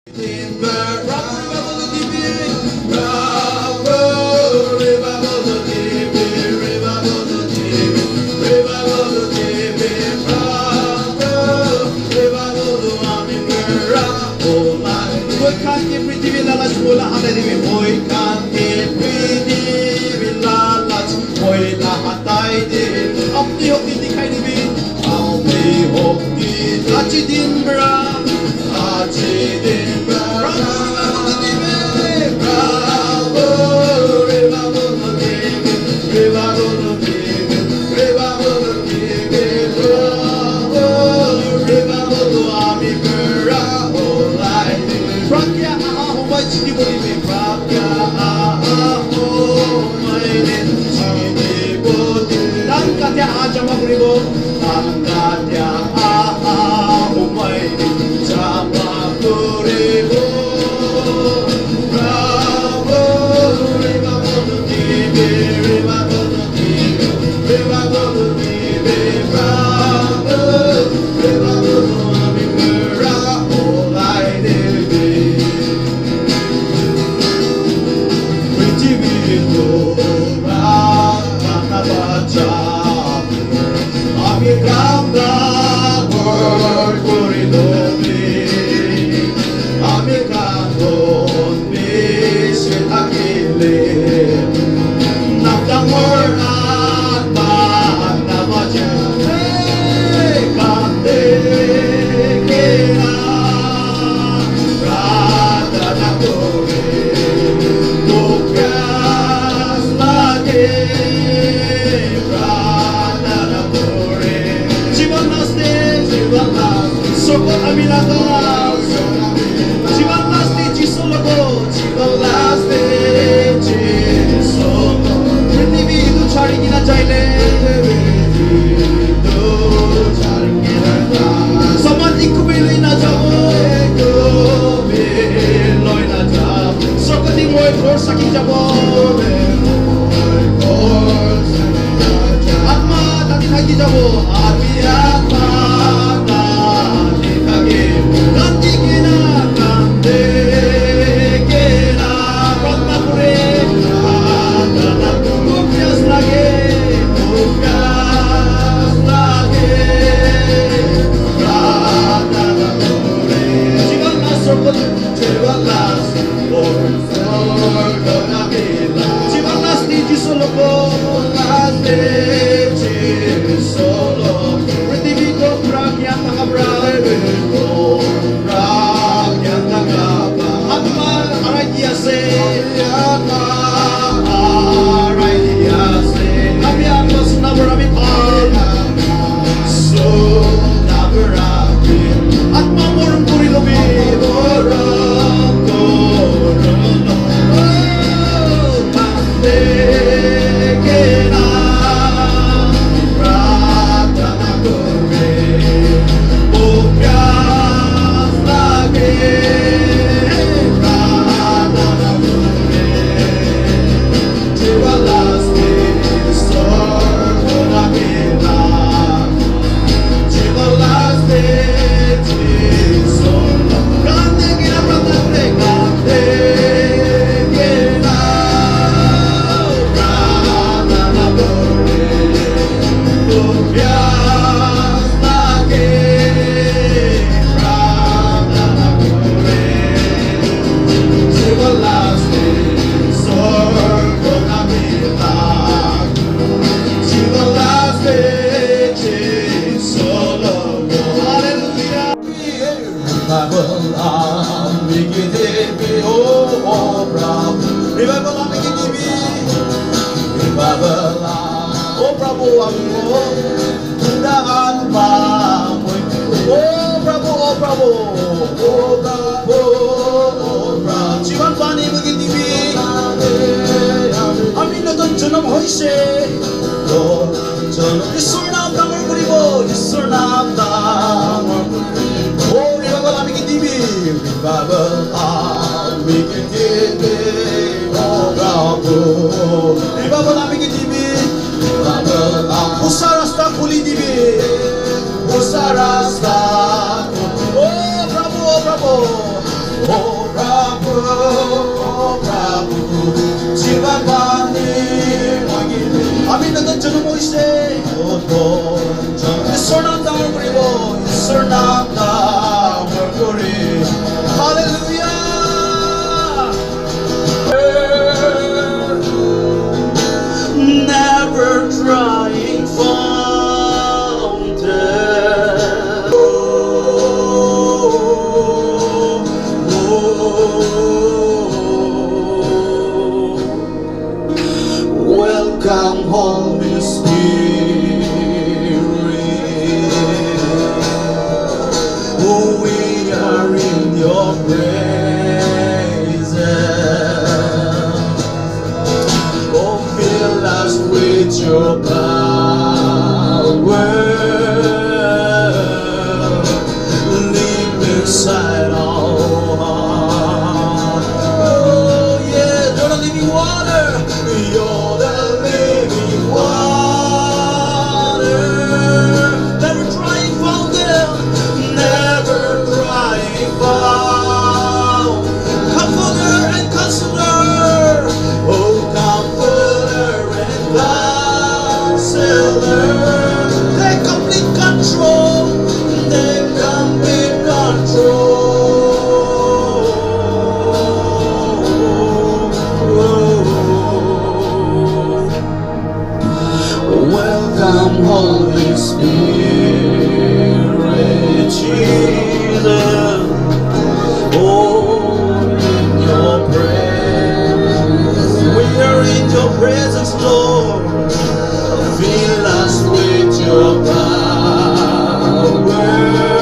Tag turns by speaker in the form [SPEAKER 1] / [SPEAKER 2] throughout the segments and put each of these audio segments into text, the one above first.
[SPEAKER 1] Oh surrender mercury. Hallelujah. Never trying fountain. Welcome, Holy Spirit. Oh, we are in your presence. Oh, fill us with your power. Live inside our heart. Oh, yeah, you're the living water. You're the living water. Never trying fountain. Never trying fountain. Comforter and counselor. Oh, comforter and counselor. Take complete control. Take complete control. Welcome, Holy Spirit, Jesus. Oh, in your presence, we are in your presence, Lord. Fill us with your power.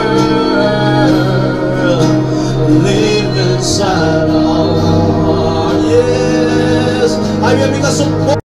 [SPEAKER 1] Live inside our heart. Yes, I will because of